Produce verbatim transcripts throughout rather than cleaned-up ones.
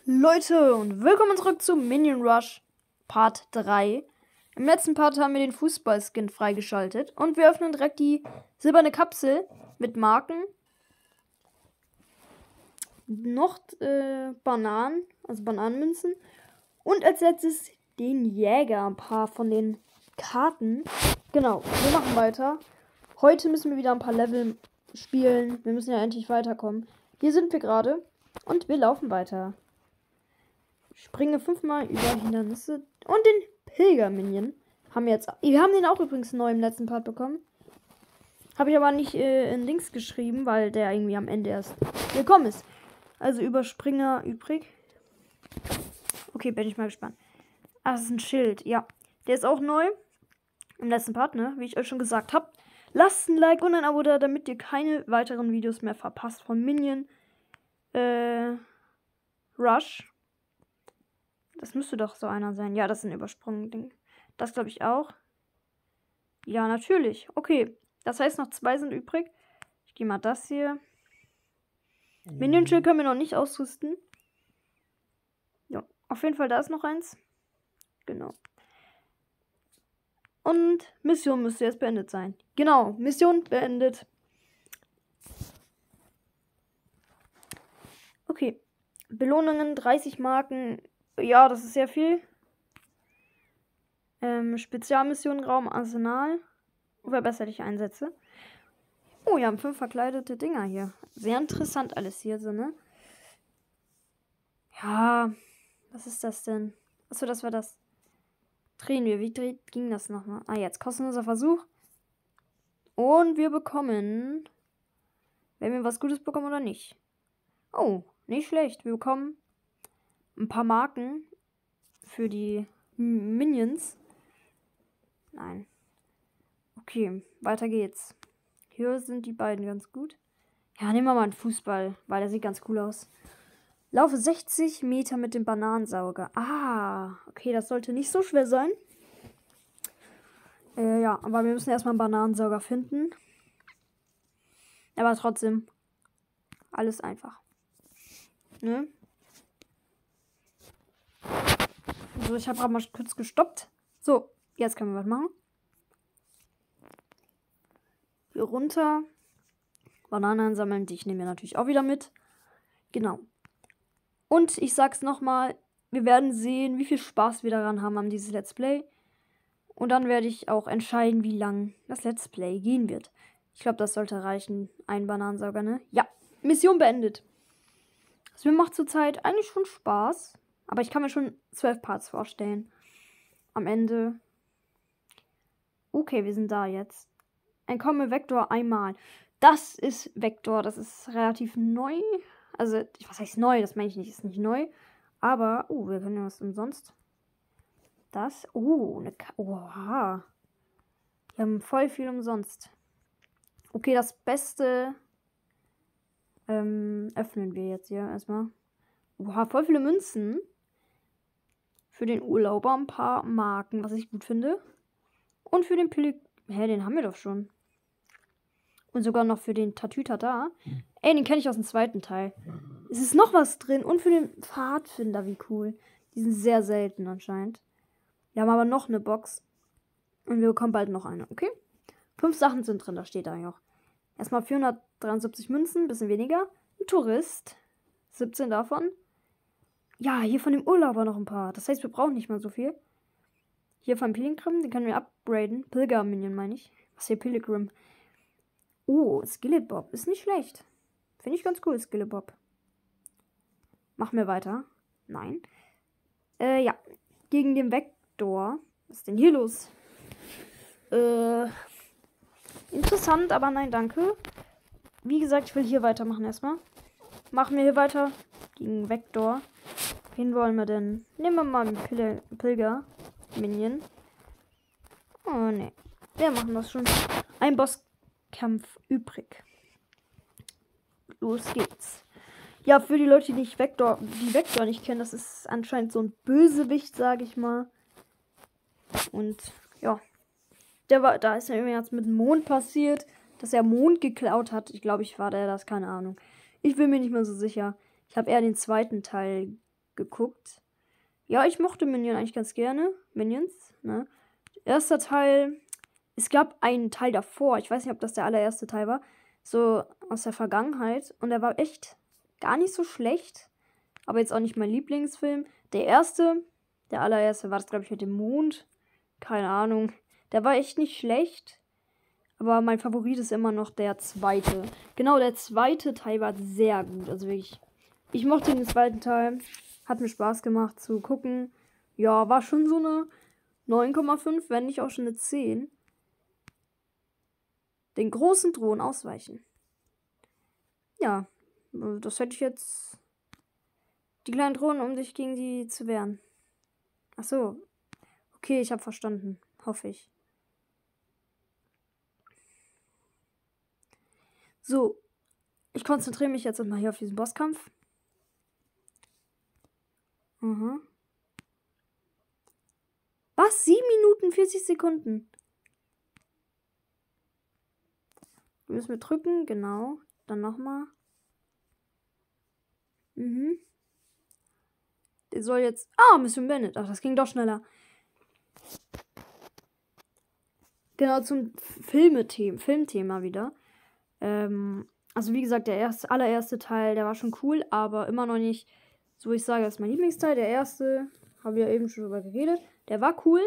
Leute und willkommen zurück zu Minion Rush Part drei. Im letzten Part haben wir den Fußball-Skin freigeschaltet und wir öffnen direkt die silberne Kapsel mit Marken. Noch äh, Bananen, also Bananenmünzen. Und als letztes den Jäger, ein paar von den Karten. Genau, wir machen weiter. Heute müssen wir wieder ein paar Level spielen. Wir müssen ja endlich weiterkommen. Hier sind wir gerade und wir laufen weiter. Springe fünfmal über Hindernisse und den Pilger-Minion haben wir jetzt. Wir haben den auch übrigens neu im letzten Part bekommen. Habe ich aber nicht äh, in Links geschrieben, weil der irgendwie am Ende erst gekommen ist. Also Überspringer übrig. Okay, bin ich mal gespannt. Ah, das ist ein Schild. Ja, der ist auch neu. Im letzten Part, ne? Wie ich euch schon gesagt habe. Lasst ein Like und ein Abo da, damit ihr keine weiteren Videos mehr verpasst von Minion äh, Rush. Das müsste doch so einer sein. Ja, das ist ein Übersprung-Ding. Das glaube ich auch. Ja, natürlich. Okay. Das heißt, noch zwei sind übrig. Ich gehe mal das hier. Mhm. Minion-Schild können wir noch nicht ausrüsten. Ja, auf jeden Fall, da ist noch eins. Genau. Und Mission müsste jetzt beendet sein. Genau, Mission beendet. Okay. Belohnungen, dreißig Marken. Ja, das ist sehr viel. Ähm, Spezialmission, Raum, Arsenal. Verbesserliche Einsätze. Oh, wir haben fünf verkleidete Dinger hier. Sehr interessant alles hier, so, ne? Ja, was ist das denn? Achso, das war das. Drehen wir. Wie dreht, ging das nochmal? Ah, jetzt kostenloser Versuch. Und wir bekommen... Wenn wir was Gutes bekommen oder nicht. Oh, nicht schlecht. Wir bekommen ein paar Marken für die Minions. Nein. Okay, weiter geht's. Hier sind die beiden ganz gut. Ja, nehmen wir mal einen Fußball, weil der sieht ganz cool aus. Laufe sechzig Meter mit dem Bananensauger. Ah, okay, das sollte nicht so schwer sein. Äh, ja, aber wir müssen erstmal einen Bananensauger finden. Aber trotzdem, alles einfach. Ne? So, ich habe gerade mal kurz gestoppt. So, jetzt können wir was machen. Hier runter. Bananen sammeln, die ich nehme natürlich auch wieder mit. Genau. Und ich sag's nochmal, wir werden sehen, wie viel Spaß wir daran haben an dieses Let's Play. Und dann werde ich auch entscheiden, wie lang das Let's Play gehen wird. Ich glaube, das sollte reichen. Ein Bananensauger, ne? Ja, Mission beendet. Das mir macht zurzeit eigentlich schon Spaß. Aber ich kann mir schon zwölf Parts vorstellen. Am Ende. Okay, wir sind da jetzt. Entkomme Vektor einmal. Das ist Vektor. Das ist relativ neu. Also, was heißt neu? Das meine ich nicht. Ist nicht neu. Aber, oh, wir können ja was umsonst. Das. Oh, eine Ka Oha. Wir haben voll viel umsonst. Okay, das Beste ähm, öffnen wir jetzt hier erstmal. Oha, voll viele Münzen. Für den Urlauber ein paar Marken, was ich gut finde. Und für den Pilik. Hä, den haben wir doch schon. Und sogar noch für den Tatütata. Ey, den kenne ich aus dem zweiten Teil. Es ist noch was drin. Und für den Pfadfinder, wie cool. Die sind sehr selten anscheinend. Wir haben aber noch eine Box. Und wir bekommen bald noch eine, okay? Fünf Sachen sind drin, da steht eigentlich auch. Erstmal vierhundertdreiundsiebzig Münzen, bisschen weniger. Ein Tourist. siebzehn davon. Ja, hier von dem Urlauber noch ein paar. Das heißt, wir brauchen nicht mal so viel. Hier von Pilgrim, den können wir upgraden. Pilger-Minion meine ich. Was hier, Pilgrim? Oh, Skillebob. Ist nicht schlecht. Finde ich ganz cool, Skillebob. Machen wir weiter. Nein. Äh, ja. Gegen den Vektor. Was ist denn hier los? Äh, interessant, aber nein, danke. Wie gesagt, ich will hier weitermachen erstmal. Machen wir hier weiter. Gegen Vektor. Wen wollen wir denn? Nehmen wir mal einen Pil Pilger-Minion. Oh, ne. Wir machen das schon. Ein Bosskampf übrig. Los geht's. Ja, für die Leute, die nicht Vektor, die Vektor nicht kennen, das ist anscheinend so ein Bösewicht, sage ich mal. Und ja, der war, da ist ja irgendwas mit dem Mond passiert, dass er Mond geklaut hat. Ich glaube, ich war der das, keine Ahnung. Ich bin mir nicht mehr so sicher. Ich habe eher den zweiten Teil geguckt. Ja, ich mochte Minion eigentlich ganz gerne. Minions, ne? Erster Teil. Es gab einen Teil davor. Ich weiß nicht, ob das der allererste Teil war. So aus der Vergangenheit. Und der war echt gar nicht so schlecht. Aber jetzt auch nicht mein Lieblingsfilm. Der erste, der allererste war das, glaube ich, mit dem Mond. Keine Ahnung. Der war echt nicht schlecht. Aber mein Favorit ist immer noch der zweite. Genau, der zweite Teil war sehr gut. Also wirklich. Ich mochte den zweiten Teil. Hat mir Spaß gemacht zu gucken. Ja, war schon so eine neun Komma fünf, wenn nicht auch schon eine zehn. Den großen Drohnen ausweichen. Ja, das hätte ich jetzt. Die kleinen Drohnen, um dich gegen die zu wehren. Ach so. Okay, ich habe verstanden. Hoffe ich. So. Ich konzentriere mich jetzt mal hier auf diesen Bosskampf. Mhm. Was? sieben Minuten, vierzig Sekunden. Müssen wir drücken, genau. Dann nochmal. Mhm. Der soll jetzt. Ah, Mission beendet. Ach, das ging doch schneller. Genau, zum Filmethema, Filmthema wieder. Ähm, also wie gesagt, der erste, allererste Teil, der war schon cool, aber immer noch nicht, so ich sage, das ist mein Lieblingsteil. Der erste, habe ich ja eben schon drüber geredet. Der war cool,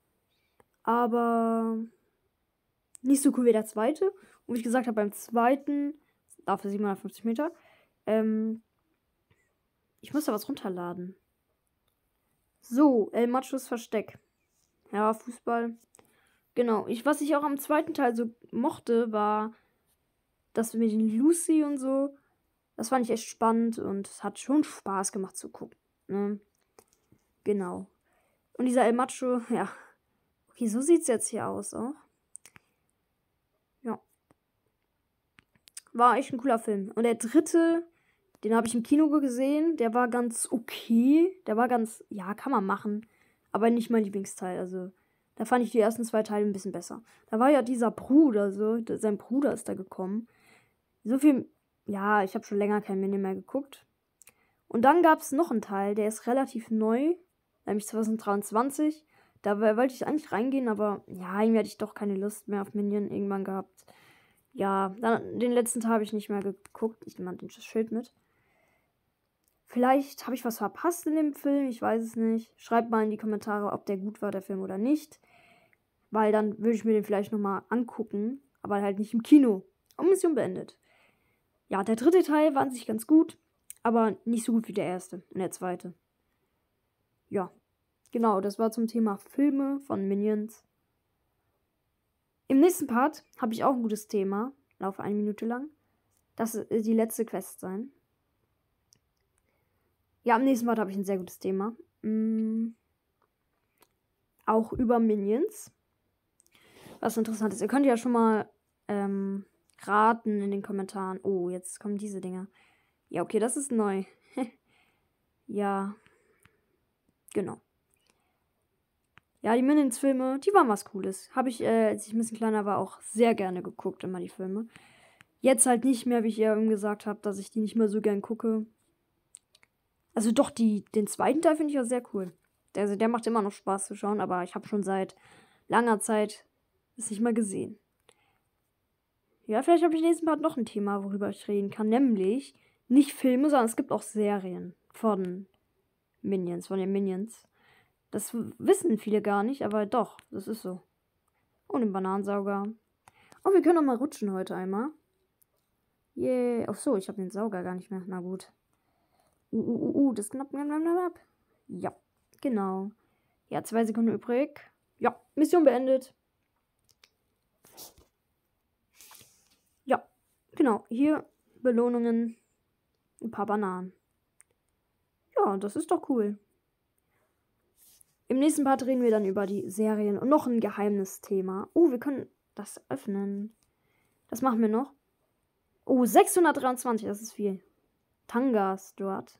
aber nicht so cool wie der zweite. Und wie ich gesagt habe, beim zweiten, dafür siebenhundertfünfzig Meter, ähm, ich muss da was runterladen. So, El Machos Versteck. Ja, Fußball. Genau. Ich, was ich auch am zweiten Teil so mochte, war das mit den Lucy und so. Das fand ich echt spannend und es hat schon Spaß gemacht zu gucken. Ne? Genau. Und dieser El Macho, ja. Okay, so sieht es jetzt hier aus auch. Ja. War echt ein cooler Film. Und der dritte, den habe ich im Kino gesehen. Der war ganz okay. Der war ganz, ja, kann man machen. Aber nicht mein Lieblingsteil. Also, da fand ich die ersten zwei Teile ein bisschen besser. Da war ja dieser Bruder so. Sein Bruder ist da gekommen. So viel, ja, ich habe schon länger kein Minion mehr geguckt. Und dann gab es noch einen Teil, der ist relativ neu. Nämlich zwanzig dreiundzwanzig. Da wollte ich eigentlich reingehen, aber ja, irgendwie hatte ich doch keine Lust mehr auf Minion irgendwann gehabt. Ja, dann den letzten Teil habe ich nicht mehr geguckt. Ich nehme das Schild mit. Vielleicht habe ich was verpasst in dem Film, ich weiß es nicht. Schreibt mal in die Kommentare, ob der gut war, der Film oder nicht. Weil dann würde ich mir den vielleicht nochmal angucken, aber halt nicht im Kino. Und Mission beendet. Ja, der dritte Teil war an sich ganz gut, aber nicht so gut wie der erste und der zweite. Ja, genau, das war zum Thema Filme von Minions. Im nächsten Part habe ich auch ein gutes Thema, laufe eine Minute lang. Das wird die letzte Quest sein. Ja, am nächsten Part habe ich ein sehr gutes Thema. Mhm. Auch über Minions. Was interessant ist. Ihr könnt ja schon mal ähm, raten in den Kommentaren. Oh, jetzt kommen diese Dinger. Ja, okay, das ist neu. Ja. Genau. Ja, die Minions-Filme, die waren was Cooles. Habe ich, äh, als ich ein bisschen kleiner war, auch sehr gerne geguckt, immer die Filme. Jetzt halt nicht mehr, wie ich ja eben gesagt habe, dass ich die nicht mehr so gern gucke. Also doch, die, den zweiten Teil finde ich auch sehr cool. Der, also der macht immer noch Spaß zu schauen, aber ich habe schon seit langer Zeit es nicht mehr gesehen. Ja, vielleicht habe ich nächsten Part noch ein Thema, worüber ich reden kann. Nämlich nicht Filme, sondern es gibt auch Serien von Minions, von den Minions. Das wissen viele gar nicht, aber doch, das ist so. Und den Bananensauger. Oh, wir können noch mal rutschen heute einmal. Yeah. Ach so, ich habe den Sauger gar nicht mehr. Na gut. Uh, uh, uh, uh, das knapp, knapp, knapp, knapp. Ja, genau. Ja, zwei Sekunden übrig. Ja, Mission beendet. Ja, genau. Hier Belohnungen. Ein paar Bananen. Ja, das ist doch cool. Im nächsten Part reden wir dann über die Serien und noch ein Geheimnisthema. Oh, wir können das öffnen. Das machen wir noch. Oh, sechshundertdreiundzwanzig, das ist viel. Tanga Strut.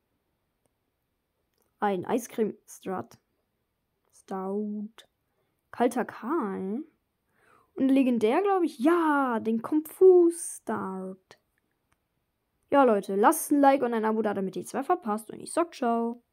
Ein Eiscreme Strut. Stout. Kalter Karl. Und legendär, glaube ich. Ja, den Kung Fu Start. Ja, Leute, lasst ein Like und ein Abo da, damit ihr nichts mehr verpasst. Und ich sag ciao.